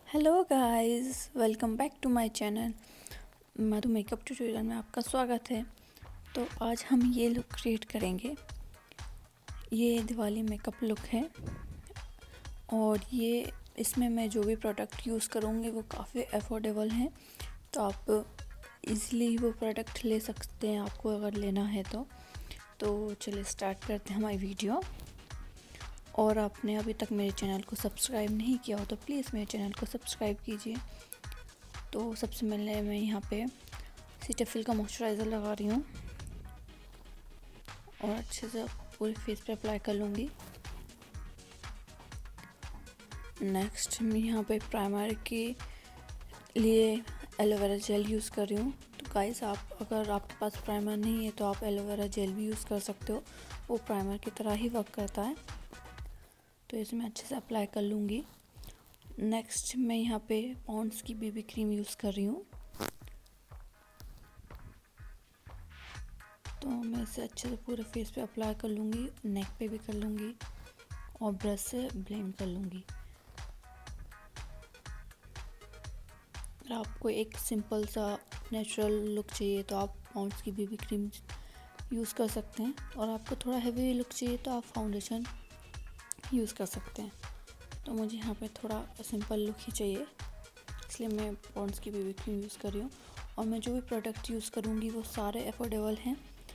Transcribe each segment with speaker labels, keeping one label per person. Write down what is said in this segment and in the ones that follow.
Speaker 1: Hello guys, welcome back to my channel Madhu makeup tutorial में आपका स्वागत है। तो आज हम ये लुक क्रिएट करेंगे। ये दिवाली मेकअप लुक है और ये इसमें मैं जो भी प्रोडक्ट यूज़ करूँगी वो काफ़ी अफोर्डेबल हैं, तो आप इजीली वो प्रोडक्ट ले सकते हैं आपको अगर लेना है तो चलिए स्टार्ट करते हैं हमारी वीडियो। और आपने अभी तक मेरे चैनल को सब्सक्राइब नहीं किया हो तो प्लीज़ मेरे चैनल को सब्सक्राइब कीजिए। तो सबसे पहले मैं यहाँ पे सीटाफिल का मॉइस्चराइज़र लगा रही हूँ और अच्छे से पूरे फेस पे अप्लाई कर लूँगी। नेक्स्ट मैं यहाँ पे प्राइमर के लिए एलोवेरा जेल यूज़ कर रही हूँ। तो गाइस, आप अगर आपके पास प्राइमर नहीं है तो आप एलोवेरा जेल भी यूज़ कर सकते हो, वो प्राइमर की तरह ही वर्क करता है। तो इसे मैं अच्छे से अप्लाई कर लूँगी। नेक्स्ट मैं यहाँ पे पॉन्ड्स की बेबी क्रीम यूज़ कर रही हूँ। तो मैं इसे अच्छे से पूरे फेस पे अप्लाई कर लूँगी, नेक पे भी कर लूँगी और ब्रश से ब्लेंड कर लूँगी। अगर आपको एक सिंपल सा नेचुरल लुक चाहिए तो आप पॉन्ड्स की बेबी क्रीम यूज़ कर सकते हैं, और आपको थोड़ा हैवी लुक चाहिए तो आप फाउंडेशन यूज़ कर सकते हैं। तो मुझे यहाँ पे थोड़ा सिंपल लुक ही चाहिए, इसलिए मैं पॉन्ड्स की बेबी क्रीम यूज़ कर रही हूँ। और मैं जो भी प्रोडक्ट यूज़ करूँगी वो सारे अफोर्डेबल हैं।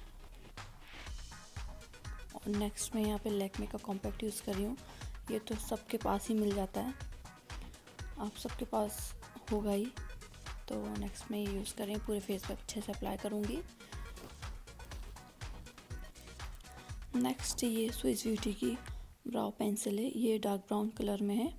Speaker 1: और नेक्स्ट मैं यहाँ पे लैक्मे का कॉम्पैक्ट यूज़ कर रही हूँ। ये तो सबके पास ही मिल जाता है, आप सबके पास होगा ही। तो नेक्स्ट मैं ये यूज़ कर रही हूँ, पूरे फेस पे अच्छे से अप्लाई करूँगी। नेक्स्ट ये स्विस ब्यूटी की ब्राउ पेंसिल है, ये डार्क ब्राउन कलर में है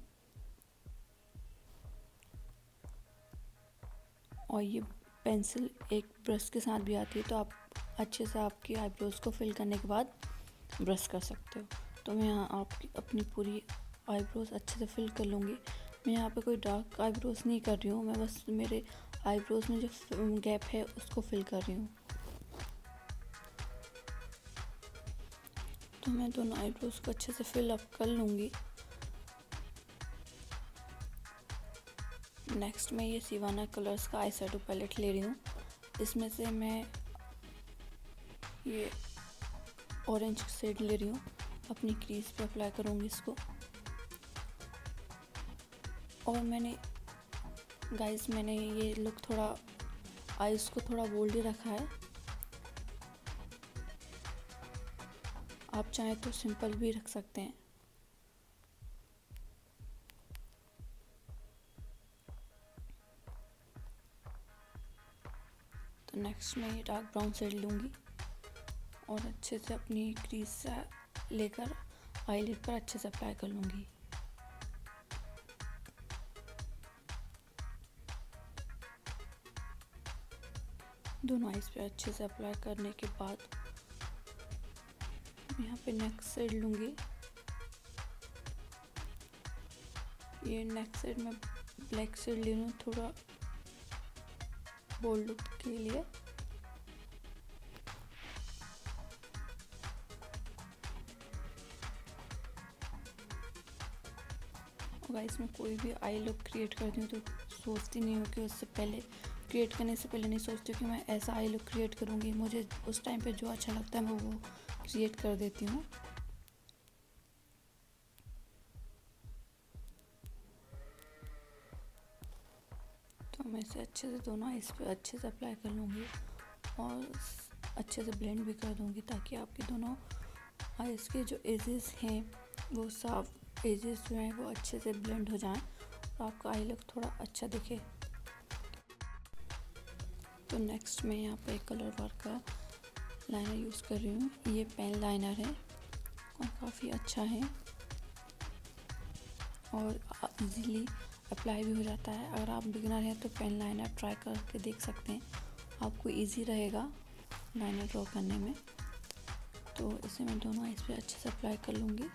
Speaker 1: और ये पेंसिल एक ब्रश के साथ भी आती है, तो आप अच्छे से आपकी आईब्रोज़ को फिल करने के बाद ब्रश कर सकते हो। तो मैं यहाँ आपकी अपनी पूरी आईब्रोज़ अच्छे से फिल कर लूँगी। मैं यहाँ पे कोई डार्क आईब्रोज़ नहीं कर रही हूँ, मैं बस मेरे आईब्रोज़ में जो गैप है उसको फिल कर रही हूँ। तो मैं दोनों आईब्रोज़ को अच्छे से फिल अप कर लूँगी। नेक्स्ट मैं ये सिवाना कलर्स का आई शैडो पैलेट ले रही हूँ। इसमें से मैं ये ऑरेंज शेड ले रही हूँ, अपनी क्रीज पे अप्लाई करूँगी इसको। और मैंने ये लुक थोड़ा आईज को थोड़ा बोल्ड ही रखा है, आप चाहें तो सिंपल भी रख सकते हैं। तो नेक्स्ट मैं ये डार्क ब्राउन शेड लूँगी और अच्छे से अपनी क्रीज से लेकर आईलिड पर अच्छे से अप्लाई कर लूँगी। दोनों आईज पे अच्छे से अप्लाई करने के बाद यहाँ पे नेक्स्ट शेड लूँगी। ये नेक्स्ट शेड में ब्लैक शेड ले लूँ थोड़ा बोल्ड लुक के लिए। और गाइस, मैं कोई भी आई लुक क्रिएट करती हूँ तो सोचती नहीं हूँ कि उससे पहले क्रिएट करने से पहले नहीं सोचती हूँ कि मैं ऐसा आई लुक क्रिएट करूँगी। मुझे उस टाइम पे जो अच्छा लगता है मैं वो क्रिएट कर देती हूँ। तो मैं इसे अच्छे से दोनों आईज पे अच्छे से अप्लाई कर लूँगी और अच्छे से ब्लेंड भी कर दूँगी, ताकि आपके दोनों आईज के जो एजेस हैं वो साफ एजेस जो हैं वो अच्छे से ब्लेंड हो जाएं और आपका आई लुक थोड़ा अच्छा दिखे। तो नेक्स्ट मैं यहाँ पे कलर वर्क का लाइनर यूज़ कर रही हूँ। ये पेन लाइनर है और काफ़ी अच्छा है और इजीली अप्लाई भी हो जाता है। अगर आप बिगिनर हैं तो पेन लाइनर ट्राई करके देख सकते हैं, आपको इजी रहेगा लाइनर ड्रॉ करने में। तो इसे मैं दोनों आईज पे अच्छे से अप्लाई कर लूँगी।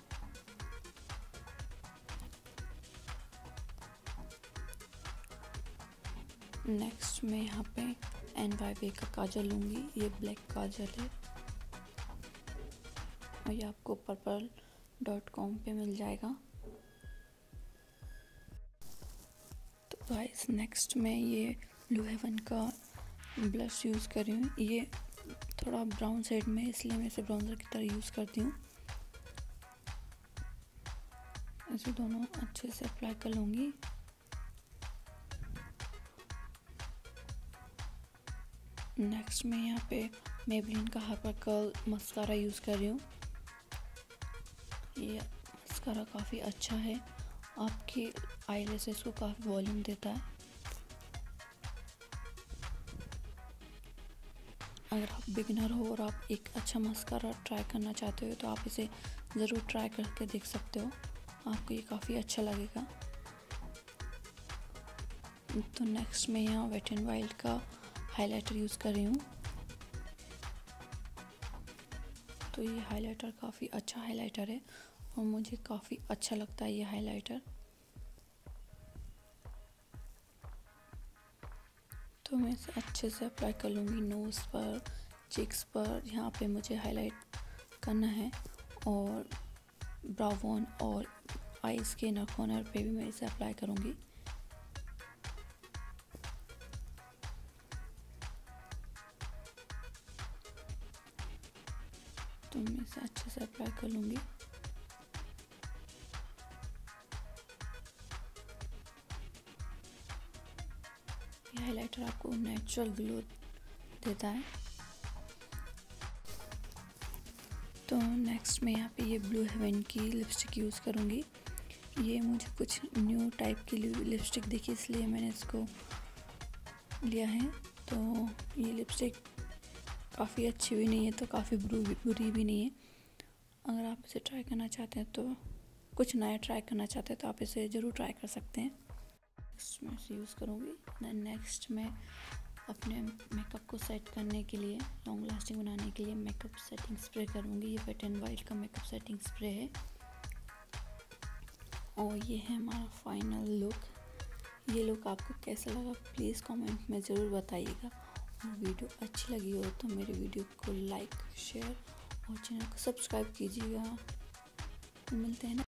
Speaker 1: नेक्स्ट मैं यहाँ पे NYB का काजल लूँगी, ये ब्लैक काजल है और ये आपको purple.com पे मिल जाएगा। गाइस नेक्स्ट मैं ये ब्लू हेवन का ब्लश यूज़ कर रही हूँ। ये थोड़ा ब्राउन शेड में, इसलिए मैं इसे ब्राउनर की तरह यूज़ करती हूँ। ऐसे दोनों अच्छे से अप्लाई कर लूँगी। नेक्स्ट मैं यहाँ पे मेबलिन का हाइपर कर्ल मस्कारा यूज़ कर रही हूँ। ये मस्कारा काफ़ी अच्छा है, आपके आईलैशेस को काफ़ी वॉल्यूम देता है। अगर आप बिगिनर हो और आप एक अच्छा मस्कारा ट्राई करना चाहते हो तो आप इसे ज़रूर ट्राई करके देख सकते हो, आपको ये काफ़ी अच्छा लगेगा। तो नेक्स्ट मैं यहाँ वेट एंड वाइल्ड का हाइलाइटर यूज़ कर रही हूँ। तो ये हाइलाइटर काफ़ी अच्छा हाइलाइटर है और मुझे काफ़ी अच्छा लगता है ये हाइलाइटर। तो मैं इसे अच्छे से अप्लाई कर लूँगी नोज़ पर, चिक्स पर, यहाँ पे मुझे हाईलाइट करना है, और ब्राउ बोन और आईज के इनर कॉर्नर पे भी मैं इसे अप्लाई करूँगी। तो मैं इसे अच्छे से अप्लाई कर लूँगी। ये हाइलाइटर आपको नेचुरल ग्लो देता है। तो नेक्स्ट मैं यहाँ पे ये ब्लू हेवन की लिपस्टिक यूज़ करूँगी। ये मुझे कुछ न्यू टाइप की लिपस्टिक दिखी, इसलिए मैंने इसको लिया है। तो ये लिपस्टिक काफ़ी अच्छी भी नहीं है तो काफ़ी बुरी भी नहीं है। अगर आप इसे ट्राई करना चाहते हैं, तो कुछ नया ट्राई करना चाहते हैं, तो आप इसे ज़रूर ट्राई कर सकते हैं। नेक्स्ट मैं इसे यूज़ करूँगी। नेक्स्ट मैं अपने मेकअप को सेट करने के लिए, लॉन्ग लास्टिंग बनाने के लिए मेकअप सेटिंग स्प्रे करूँगी। ये वेट एंड वाइल्ड का मेकअप सेटिंग स्प्रे है और ये है हमारा फाइनल लुक। ये लुक आपको कैसा लगा प्लीज़ कमेंट में ज़रूर बताइएगा, और वीडियो अच्छी लगी हो तो मेरे वीडियो को लाइक, शेयर और चैनल को सब्सक्राइब कीजिएगा। तो मिलते हैं ना।